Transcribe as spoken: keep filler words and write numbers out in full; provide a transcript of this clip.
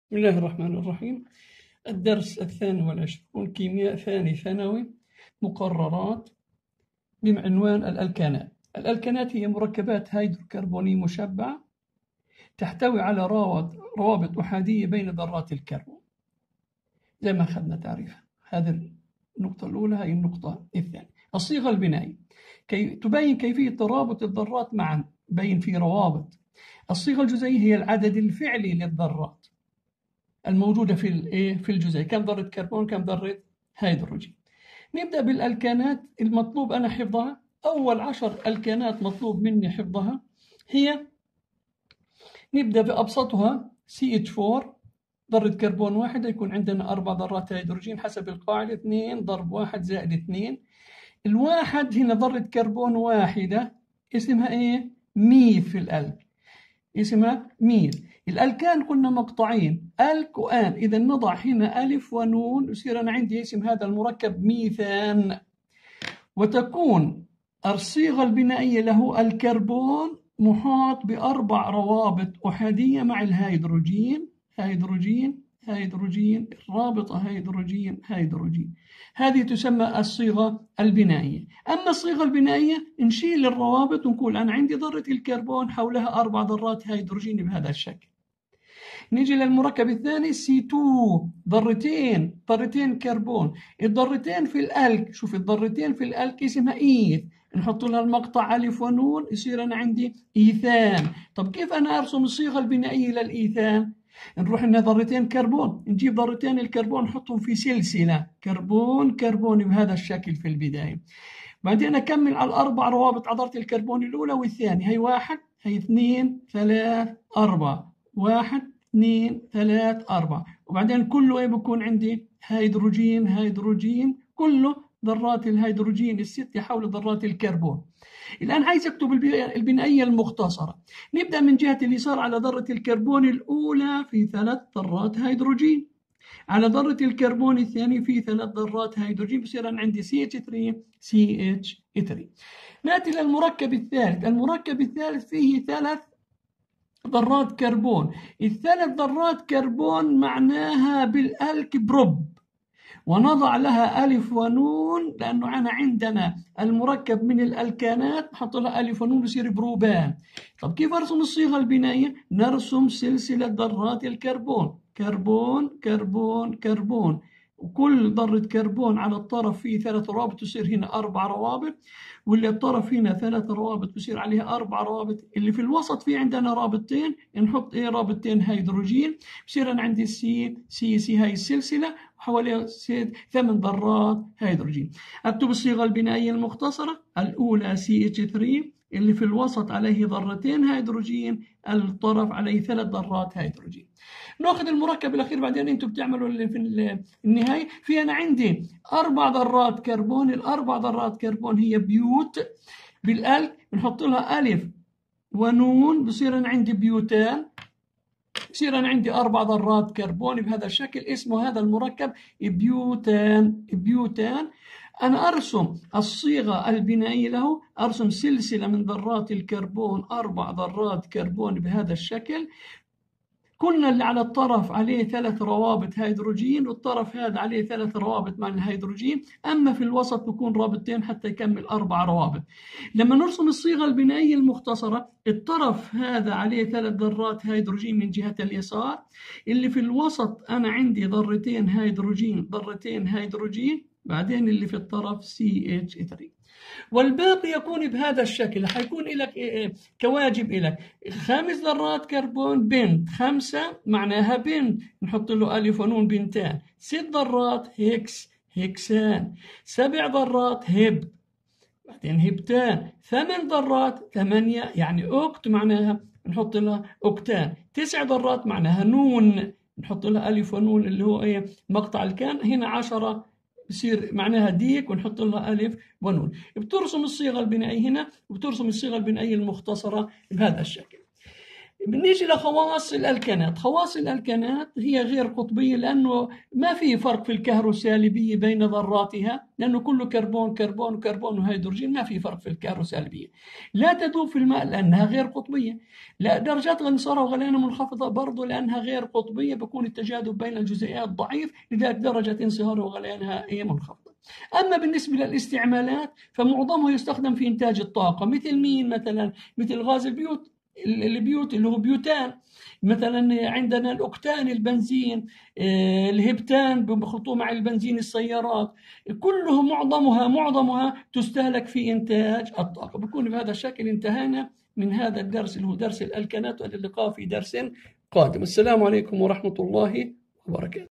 بسم الله الرحمن الرحيم. الدرس الثاني والعشرون، كيمياء ثاني ثانوي، مقررات، بعنوان الألكانات. الألكانات هي مركبات هيدروكربونية مشبعة تحتوي على روابط أحادية بين ذرات الكربون، زي ما أخذنا تعريفها. هذه النقطة الأولى. هي النقطة الثانية. الصيغة البنائية كي تبين كيفية ترابط الذرات معا، بين في روابط. الصيغة الجزيئية هي العدد الفعلي للذرات الموجودة في في الجزيء، كم ذرة كربون كم ذرة هيدروجين. نبدأ بالألكانات المطلوب أنا حفظها. أول عشر ألكانات مطلوب مني حفظها. هي نبدأ بأبسطها سي إتش فور، ذرة كربون واحدة، يكون عندنا أربع ذرات هيدروجين حسب القاعدة، اثنين ضرب واحد زائد اثنين. الواحد هنا ذرة كربون واحدة، اسمها إيه؟ ميث في الألك، اسمها ميث. الألكان قلنا مقطعين، ألك وآن، إذا نضع هنا ألف ونون يصير أنا عندي اسم هذا المركب ميثان. وتكون الصيغة البنائية له الكربون محاط بأربع روابط أحادية مع الهيدروجين، هيدروجين هيدروجين رابطة هيدروجين هيدروجين. هذه تسمى الصيغة البنائية. أما الصيغة البنائية نشيل الروابط ونقول أنا عندي ذرة الكربون حولها أربع ذرات هيدروجين بهذا الشكل. نيجي للمركب الثاني سي اثنين، ذرتين ذرتين كربون. الذرتين في الألك، شوف الذرتين في الألك اسمها إيث، نحط لها المقطع ألف ونون يصير أنا عندي إيثان. طب كيف أنا أرسم الصيغة البنائية للإيثان؟ نروح لنا ذرتين كربون، نجيب ذرتين الكربون نحطهم في سلسلة كربون كربون بهذا الشكل في البداية. بعدين أكمل على الأربع روابط على ذرة الكربون الأولى والثانية. هي واحد، هي اثنين ثلاث أربعة، واحد اثنين ثلاث أربعة. وبعدين كله إيه بكون عندي؟ هيدروجين هيدروجين، كله ذرات الهيدروجين الست حول ذرات الكربون. الآن عايز أكتب البنائية المختصرة. نبدأ من جهة اليسار على ذرة الكربون الأولى في ثلاث ذرات هيدروجين، على ذرة الكربون الثاني في ثلاث ذرات هيدروجين، بصير أنا عندي سي إتش ثلاثة سي إتش ثلاثة. نأتي للمركب الثالث. المركب الثالث فيه ثلاث ذرات كربون. الثلاث ذرات كربون معناها بالألك بروب، ونضع لها ألف ونون لأنه أنا عندنا المركب من الألكانات نحط لها ألف ونون يصير بروبان. طب كيف أرسم الصيغة البنائية؟ نرسم سلسلة ذرات الكربون، كربون كربون كربون، وكل ذرة كربون على الطرف فيه ثلاث روابط يصير هنا أربع روابط، واللي الطرف هنا ثلاث روابط يصير عليها أربع روابط. اللي في الوسط فيه عندنا رابطتين، نحط إيه؟ رابطتين هيدروجين، بصير أنا عندي سي سي سي هاي السلسلة وحواليها ثمان ذرات هيدروجين. أكتب الصيغة البنائية المختصرة. الأولى سي إتش ثلاثة اللي في الوسط عليه ذرتين هيدروجين، الطرف عليه ثلاث ذرات هيدروجين. ناخذ المركب الأخير بعدين أنتم بتعملوا اللي في النهاية. في أنا عندي أربع ذرات كربون، الأربع ذرات كربون هي بيوت بالألك، بنحط لها ألف ونون بصير أنا عندي بيوتان، بصير أنا عندي أربع ذرات كربون بهذا الشكل، اسمه هذا المركب بيوتان. بيوتان. أنا أرسم الصيغة البنائية له، أرسم سلسلة من ذرات الكربون، أربع ذرات كربون بهذا الشكل. كنا اللي على الطرف عليه ثلاث روابط هيدروجين، والطرف هذا عليه ثلاث روابط مع الهيدروجين، أما في الوسط بكون رابطتين حتى يكمل أربع روابط. لما نرسم الصيغة البنائية المختصرة، الطرف هذا عليه ثلاث ذرات هيدروجين من جهة اليسار، اللي في الوسط أنا عندي ذرتين هيدروجين ذرتين هيدروجين، بعدين اللي في الطرف سي إتش ثلاثة، والباقي يكون بهذا الشكل. حيكون لك كواجب لك خمس ذرات كربون بنت، خمسة معناها بنت نحط له ألف ونون بنتان، ست ذرات هيكس هيكسان، سبع ذرات هب بعدين هبتان، ثمان ذرات ثمانية يعني أوكت معناها نحط لها أوكتان، تسع ذرات معناها نون نحط لها ألف ونون اللي هو إيه مقطع الكان. هنا عشرة بصير معناها ديك ونحط لها ألف ونون. بترسم الصيغة البنائية هنا وبترسم الصيغة البنائية المختصرة بهذا الشكل. بنيجي لخواص الألكانات. خواص الألكانات هي غير قطبية لأنه ما في فرق في الكهروسالبية بين ذراتها، لأنه كله كربون كربون وكربون وهيدروجين، ما في فرق في الكهروسالبية. لا تذوب في الماء لأنها غير قطبية. لا درجات انصهارها وغليانها منخفضة برضو لأنها غير قطبية، بكون التجاذب بين الجزيئات ضعيف، لذلك درجة انصهارها وغليانها هي منخفضة. أما بالنسبة للاستعمالات فمعظمها يستخدم في إنتاج الطاقة، مثل مين مثلا؟ مثل غاز البيوت البيوت اللي هو بيوتان مثلا، عندنا الأوكتان البنزين، الهبتان بخلطوه مع البنزين السيارات، كلهم معظمها معظمها تستهلك في إنتاج الطاقة. بكون بهذا الشكل انتهينا من هذا الدرس اللي هو درس الألكانات، والى اللقاء في درس قادم. السلام عليكم ورحمة الله وبركاته.